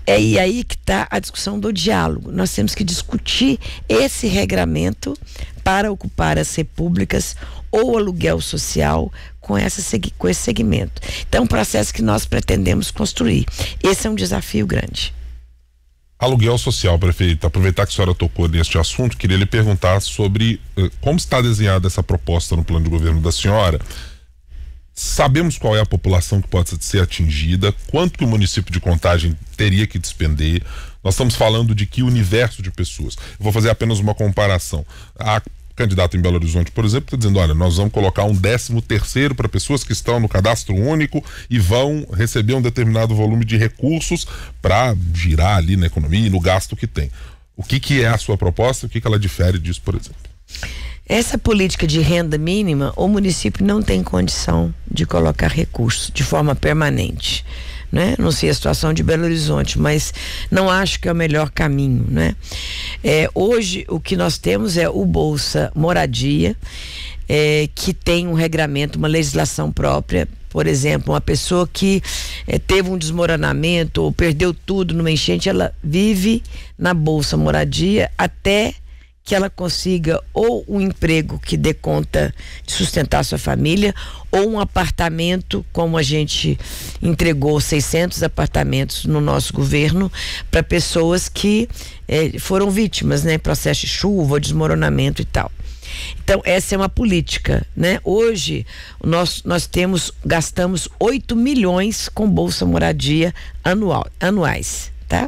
É e aí que está a discussão do diálogo. Nós temos que discutir esse regramento para ocupar as repúblicas ou aluguel social com, essa, com esse segmento. Então, é um processo que nós pretendemos construir. Esse é um desafio grande. Aluguel social, prefeita, aproveitar que a senhora tocou neste assunto, queria lhe perguntar sobre uh, como está desenhada essa proposta no plano de governo da senhora. Sabemos qual é a população que pode ser atingida, quanto que o município de Contagem teria que despender. Nós estamos falando de que universo de pessoas. Eu vou fazer apenas uma comparação. A candidata em Belo Horizonte, por exemplo, está dizendo, olha, nós vamos colocar um décimo terceiro para pessoas que estão no cadastro único e vão receber um determinado volume de recursos para girar ali na economia e no gasto que tem. O que que é a sua proposta? O que que ela difere disso, por exemplo? Essa política de renda mínima, o município não tem condição de colocar recursos de forma permanente, né? Não sei a situação de Belo Horizonte, mas não acho que é o melhor caminho, né? É, hoje o que nós temos é o Bolsa Moradia, é, que tem um regramento, uma legislação própria. Por exemplo, uma pessoa que é, teve um desmoronamento ou perdeu tudo numa enchente, ela vive na Bolsa Moradia até que ela consiga ou um emprego que dê conta de sustentar sua família, ou um apartamento, como a gente entregou seiscentos apartamentos no nosso governo para pessoas que eh, foram vítimas, né? Processo de chuva, desmoronamento e tal. Então, essa é uma política, né? Hoje, nós, nós temos, gastamos oito milhões com Bolsa Moradia anual, anuais, tá?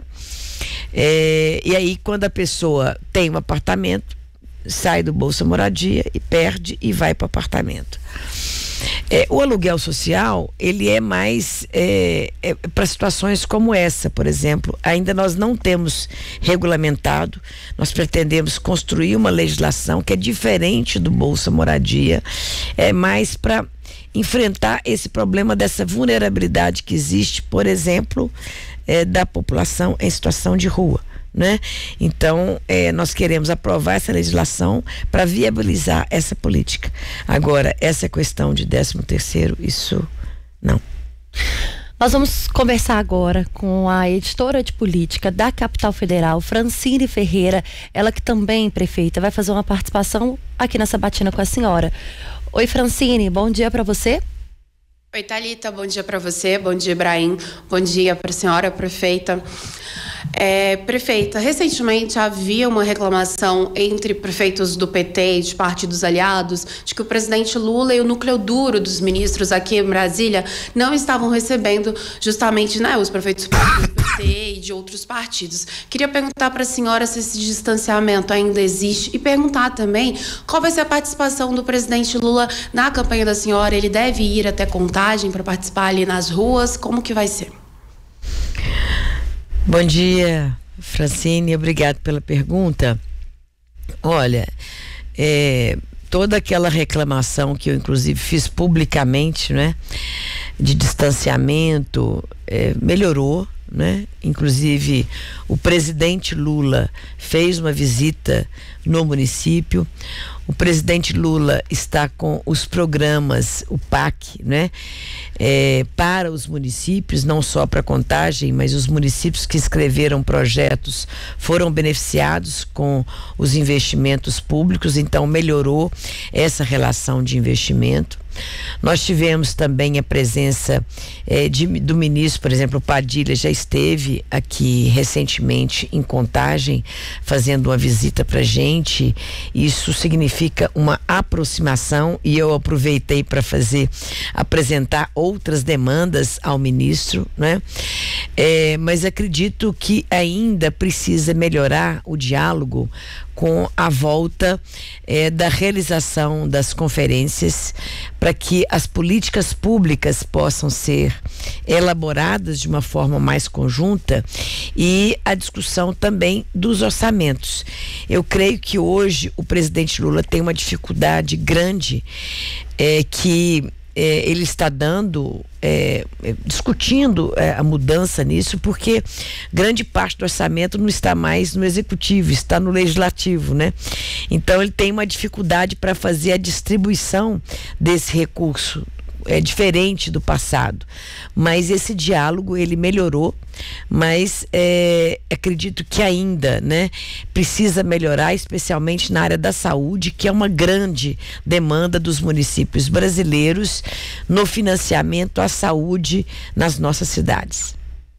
É, e aí, quando a pessoa tem um apartamento, sai do Bolsa Moradia e perde e vai para o apartamento. É, o aluguel social, ele é mais é, é, para situações como essa, por exemplo. Ainda nós não temos regulamentado, nós pretendemos construir uma legislação que é diferente do Bolsa Moradia, é mais para enfrentar esse problema dessa vulnerabilidade que existe, por exemplo, é, da população em situação de rua, né? Então, é, nós queremos aprovar essa legislação para viabilizar essa política. Agora, essa questão de décimo terceiro, isso não. Nós vamos conversar agora com a editora de política da Capital Federal, Francine Ferreira, ela que também, prefeita, vai fazer uma participação aqui na Sabatina com a senhora. Oi, Francine, bom dia para você. Oi, Thalita, bom dia para você, bom dia, Ibrahim, bom dia para a senhora prefeita. É, prefeita, recentemente havia uma reclamação entre prefeitos do P T e de partidos aliados de que o presidente Lula e o núcleo duro dos ministros aqui em Brasília não estavam recebendo justamente, né, os prefeitos do P T e de outros partidos. Queria perguntar para a senhora se esse distanciamento ainda existe e perguntar também qual vai ser a participação do presidente Lula na campanha da senhora. Ele deve ir até Contagem para participar ali nas ruas? Como que vai ser? Bom dia, Francine, obrigado pela pergunta. Olha, é, toda aquela reclamação que eu inclusive fiz publicamente, né, de distanciamento, é, melhorou, né? Inclusive o presidente Lula fez uma visita no município. O presidente Lula está com os programas, o P A C, né? É, para os municípios, não só para Contagem, mas os municípios que escreveram projetos foram beneficiados com os investimentos públicos, então melhorou essa relação de investimento. Nós tivemos também a presença eh, de, do ministro, por exemplo, o Padilha já esteve aqui recentemente em Contagem, fazendo uma visita para a gente. Isso significa uma aproximação e eu aproveitei para fazer, apresentar outras demandas ao ministro, né? É, mas acredito que ainda precisa melhorar o diálogo com a volta eh, da realização das conferências para que as políticas públicas possam ser elaboradas de uma forma mais conjunta e a discussão também dos orçamentos. Eu creio que hoje o presidente Lula tem uma dificuldade grande eh, que É, ele está dando, é, discutindo é, a mudança nisso, porque grande parte do orçamento não está mais no executivo, está no legislativo, né? Então ele tem uma dificuldade para fazer a distribuição desse recurso é diferente do passado, mas esse diálogo ele melhorou, mas é, acredito que ainda, né, precisa melhorar, especialmente na área da saúde, que é uma grande demanda dos municípios brasileiros no financiamento à saúde nas nossas cidades.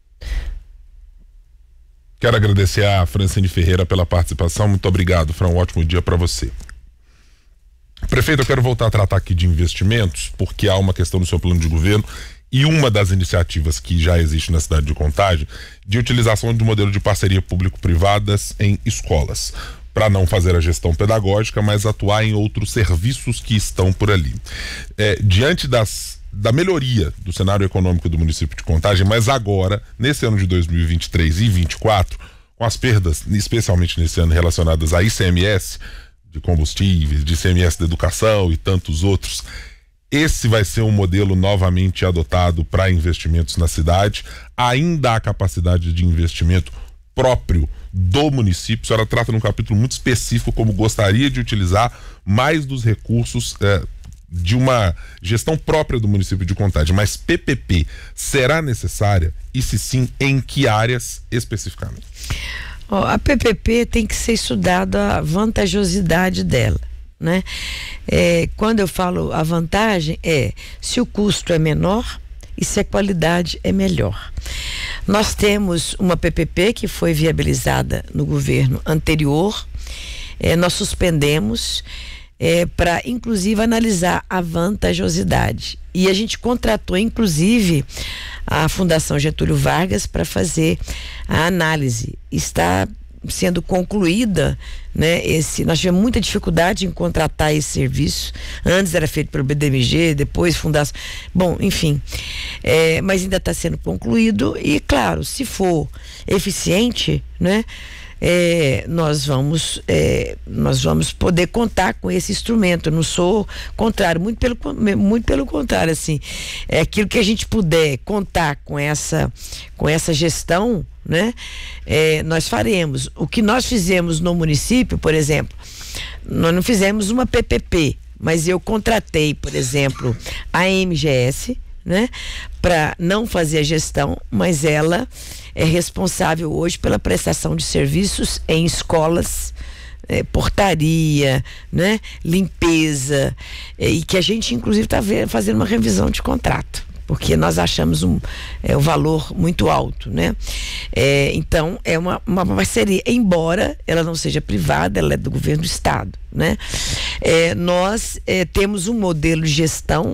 Quero agradecer a Francine Ferreira pela participação. Muito obrigado, Fran. Um ótimo dia para você. Prefeito, eu quero voltar a tratar aqui de investimentos, porque há uma questão no seu plano de governo e uma das iniciativas que já existe na cidade de Contagem de utilização de um modelo de parceria público-privadas em escolas, para não fazer a gestão pedagógica, mas atuar em outros serviços que estão por ali. É, diante das da melhoria do cenário econômico do município de Contagem, mas agora, nesse ano de dois mil e vinte e três e vinte e quatro, com as perdas, especialmente nesse ano, relacionadas a I C M S de combustíveis, de I C M S da educação e tantos outros, esse vai ser um modelo novamente adotado para investimentos na cidade. Ainda há capacidade de investimento próprio do município. A senhora trata num capítulo muito específico como gostaria de utilizar mais dos recursos eh, de uma gestão própria do município de Contagem, mas P P P será necessária? E se sim, em que áreas especificamente? Oh, a P P P tem que ser estudada a vantajosidade dela, né? É, quando eu falo a vantagem é se o custo é menor e se a qualidade é melhor. Nós temos uma P P P que foi viabilizada no governo anterior, é, nós suspendemos É, para inclusive analisar a vantajosidade, e a gente contratou inclusive a Fundação Getúlio Vargas para fazer a análise. Está sendo concluída, né, esse, nós tivemos muita dificuldade em contratar esse serviço. Antes era feito pelo B D M G, depois Fundação, bom, enfim, é, mas ainda está sendo concluído e, claro, se for eficiente, né, É, nós vamos é, nós vamos poder contar com esse instrumento. Eu não sou contrário, muito pelo, muito pelo contrário, assim, é aquilo que a gente puder contar com essa com essa gestão, né, é, nós faremos. O que nós fizemos no município, por exemplo, nós não fizemos uma P P P, mas eu contratei, por exemplo, a M G S, né, para não fazer a gestão, mas ela é responsável hoje pela prestação de serviços em escolas, é, portaria, né, limpeza, é, e que a gente inclusive está fazendo uma revisão de contrato, porque nós achamos um é, um valor muito alto, né? É, então é uma, uma parceria, embora ela não seja privada, ela é do governo do estado, né? É, nós é, temos um modelo de gestão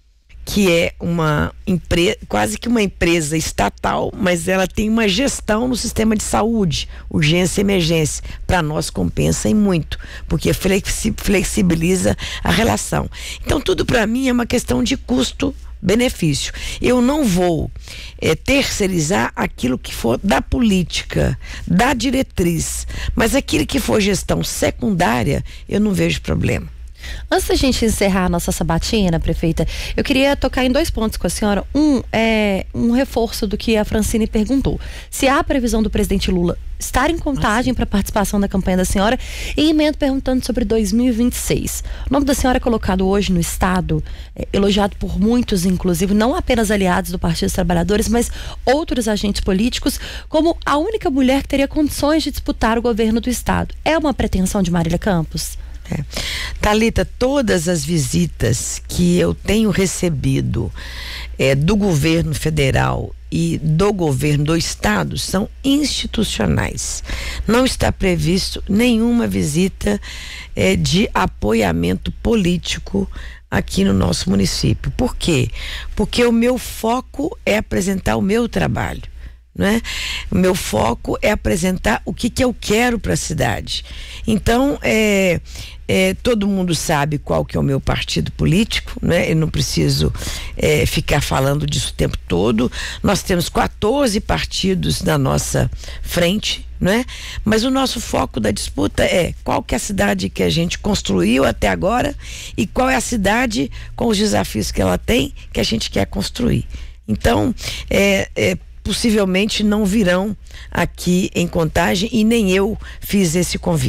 que é uma empresa, quase que uma empresa estatal, mas ela tem uma gestão no sistema de saúde, urgência e emergência. Para nós compensa em muito, porque flexi, flexibiliza a relação. Então tudo para mim é uma questão de custo-benefício. Eu não vou é, terceirizar aquilo que for da política, da diretriz, mas aquilo que for gestão secundária, eu não vejo problema. Antes da gente encerrar a nossa sabatina, prefeita, eu queria tocar em dois pontos com a senhora. Um é um reforço do que a Francine perguntou. Se há previsão do presidente Lula estar em Contagem para participação da campanha da senhora, e emendo perguntando sobre dois mil e vinte e seis. O nome da senhora é colocado hoje no estado, é, elogiado por muitos, inclusive, não apenas aliados do Partido dos Trabalhadores, mas outros agentes políticos, como a única mulher que teria condições de disputar o governo do estado. É uma pretensão de Marília Campos? É. Thalita, todas as visitas que eu tenho recebido é, do governo federal e do governo do estado são institucionais. Não está previsto nenhuma visita é, de apoiamento político aqui no nosso município. Por quê? Porque o meu foco é apresentar o meu trabalho. Né? O meu foco é apresentar o que, que eu quero para a cidade. Então, é, é, todo mundo sabe qual que é o meu partido político, né? Eu não preciso é, ficar falando disso o tempo todo. Nós temos quatorze partidos na nossa frente, né? Mas o nosso foco da disputa é qual que é a cidade que a gente construiu até agora e qual é a cidade com os desafios que ela tem que a gente quer construir. Então, é, é possivelmente não virão aqui em Contagem e nem eu fiz esse convite.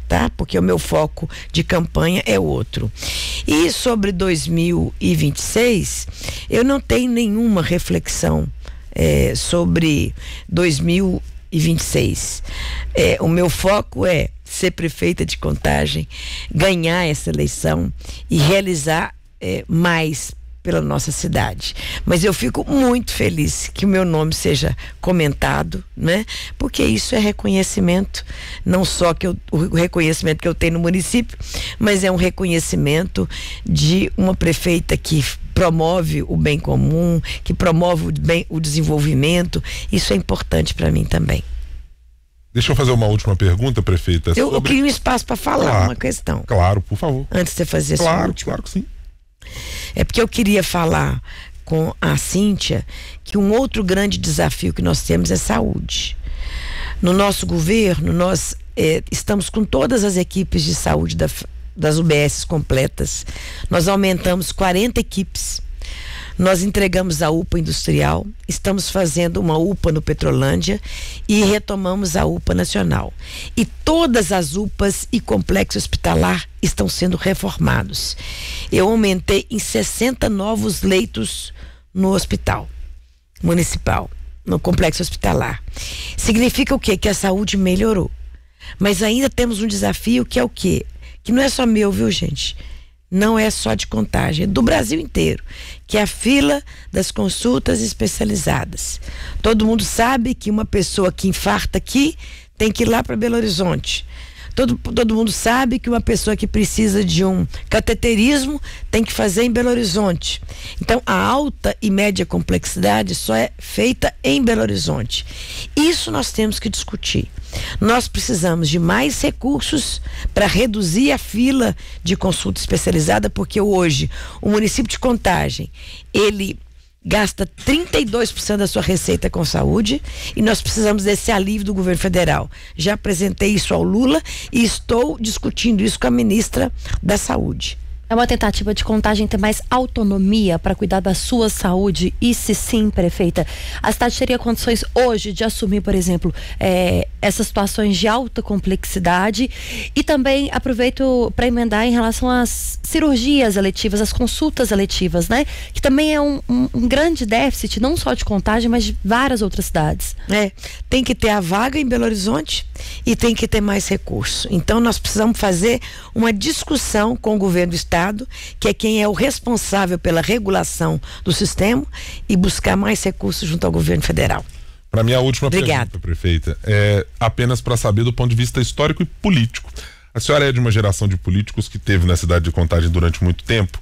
tá? Porque o meu foco de campanha é outro. E sobre dois mil e vinte e seis, eu não tenho nenhuma reflexão é, sobre dois mil e vinte e seis. É, o meu foco é ser prefeita de Contagem, ganhar essa eleição e realizar é, mais pela nossa cidade. Mas eu fico muito feliz que o meu nome seja comentado, né? Porque isso é reconhecimento, não só que eu, o reconhecimento que eu tenho no município, mas é um reconhecimento de uma prefeita que promove o bem comum, que promove o, bem, o desenvolvimento. Isso é importante para mim também. Deixa eu fazer uma última pergunta, prefeita. Eu, sobre... eu queria um espaço para falar claro, uma questão. Claro, por favor. Antes de você fazer claro, essa última. Claro que sim. É porque eu queria falar com a Cíntia que um outro grande desafio que nós temos é saúde. No nosso governo, nós eh, estamos com todas as equipes de saúde da, das U B S completas. Nós aumentamos quarenta equipes. Nós entregamos a U P A industrial, estamos fazendo uma U P A no Petrolândia e retomamos a U P A nacional. E todas as U P As e complexo hospitalar estão sendo reformados. Eu aumentei em sessenta novos leitos no hospital municipal, no complexo hospitalar. Significa o quê? Que a saúde melhorou. Mas ainda temos um desafio que é o quê? Que não é só meu, viu, gente? Não é só de Contagem, é do Brasil inteiro, que é a fila das consultas especializadas. Todo mundo sabe que uma pessoa que infarta aqui tem que ir lá para Belo Horizonte. Todo, todo mundo sabe que uma pessoa que precisa de um cateterismo tem que fazer em Belo Horizonte. Então, a alta e média complexidade só é feita em Belo Horizonte. Isso nós temos que discutir. Nós precisamos de mais recursos para reduzir a fila de consulta especializada, porque hoje o município de Contagem, ele gasta trinta e dois por cento da sua receita com saúde e nós precisamos desse alívio do governo federal. Já apresentei isso ao Lula e estou discutindo isso com a ministra da Saúde. É uma tentativa de Contagem ter mais autonomia para cuidar da sua saúde? E se sim, prefeita, a cidade teria condições hoje de assumir, por exemplo, é, essas situações de alta complexidade? E também aproveito para emendar em relação às cirurgias eletivas, às consultas eletivas, né? Que também é um, um, um grande déficit, não só de Contagem, mas de várias outras cidades. É, tem que ter a vaga em Belo Horizonte e tem que ter mais recurso. Então nós precisamos fazer uma discussão com o governo do estado, que é quem é o responsável pela regulação do sistema, e buscar mais recursos junto ao governo federal. Para minha última Obrigada. pergunta, prefeita, é apenas para saber do ponto de vista histórico e político. A senhora é de uma geração de políticos que teve na cidade de Contagem durante muito tempo.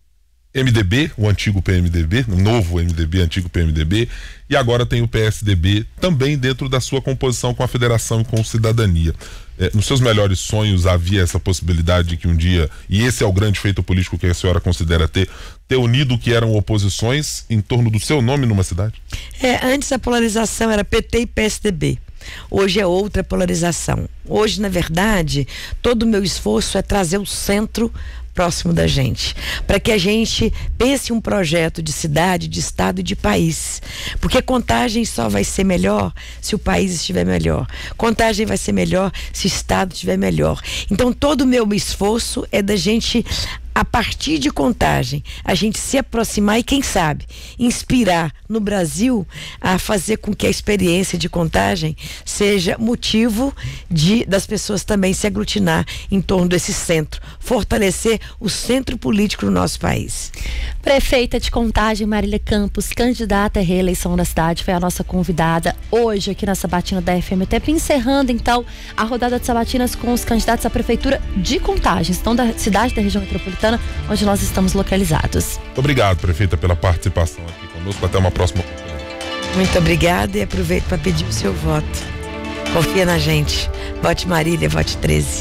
M D B, o antigo P M D B, o novo M D B, antigo P M D B, e agora tem o P S D B também dentro da sua composição com a Federação e com o Cidadania. É, nos seus melhores sonhos havia essa possibilidade de que um dia, e esse é o grande feito político que a senhora considera ter, ter unido o que eram oposições em torno do seu nome numa cidade? É, antes a polarização era P T e P S D B. Hoje é outra polarização. Hoje, na verdade, todo o meu esforço é trazer o centro próximo da gente, para que a gente pense um projeto de cidade, de estado e de país, porque Contagem só vai ser melhor se o país estiver melhor, Contagem vai ser melhor se o estado estiver melhor. Então todo o meu esforço é da gente, a partir de Contagem, a gente se aproximar e, quem sabe, inspirar no Brasil a fazer com que a experiência de Contagem seja motivo de das pessoas também se aglutinar em torno desse centro, fortalecer o centro político do nosso país. Prefeita de Contagem, Marília Campos, candidata à reeleição da cidade, foi a nossa convidada hoje aqui na Sabatina da F M T P, encerrando então a rodada de sabatinas com os candidatos à prefeitura de Contagem, estão da cidade da região metropolitana, onde nós estamos localizados. Muito obrigado, prefeita, pela participação aqui conosco. Até uma próxima oportunidade. Muito obrigada e aproveito para pedir o seu voto. Confia na gente. Vote Marília, vote treze.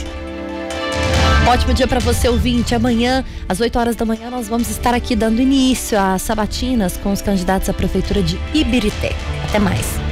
Ótimo dia para você, ouvinte. Amanhã, às oito horas da manhã, nós vamos estar aqui dando início às sabatinas com os candidatos à prefeitura de Ibirité. Até mais.